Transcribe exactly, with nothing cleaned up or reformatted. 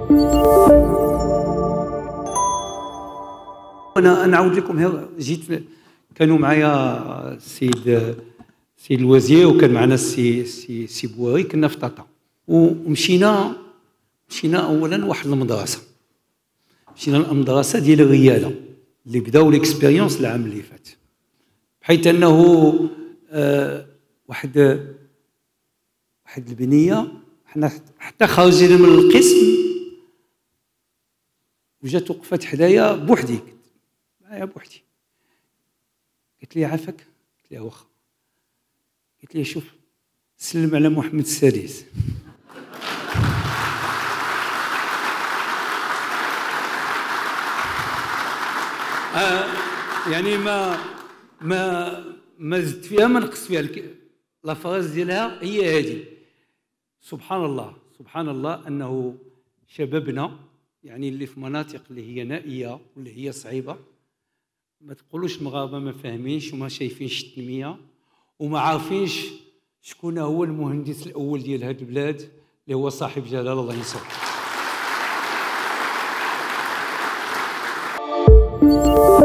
انا نعاود لكم، جيت كانوا معايا السيد السيد الوزير وكان معنا السي سي سي بواري، كنا في طاطا ومشينا مشينا اولا واحد المدرسه، مشينا للمدرسه ديال الرياله اللي بداو ليكسبيريونس العام اللي فات، بحيث انه آه واحد واحد البنيه حنا حتى خارجين من القسم وجات وقفات حدايا بوحدي، معايا بوحدي، قلت لي عافاك؟ قلت لها واخا، قلت لي شوف سلم على محمد السادس. آه يعني ما ما ما زدت فيها ما نقص فيها، لا فراز ديالها هي هذه. سبحان الله سبحان الله انه شبابنا يعني اللي في مناطق اللي هي نائيه واللي هي صعيبه، ما تقولوش المغاربه ما فاهمينش وما شايفينش التنميه وما عارفينش شكون هو المهندس الاول ديال هذه البلاد اللي هو صاحب جلاله الله ينصره.